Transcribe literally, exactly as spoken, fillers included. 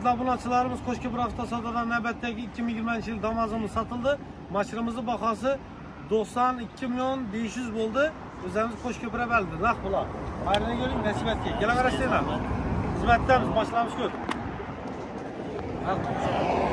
Hürmetli abunaçılarımız Qo'shko'pir avtosodadan navbatdagi ikki ming yigirmanchi yil Damas'ımız satıldı. Maşinamızın bakası doksan ikki milyon besh yuz bo'ldi. O'zimiz Qo'shko'pirga beldi. Naq bular. Hayrını görün, nasip etki. Kelaverasizlar. Hizmetlerimiz başlamış gör.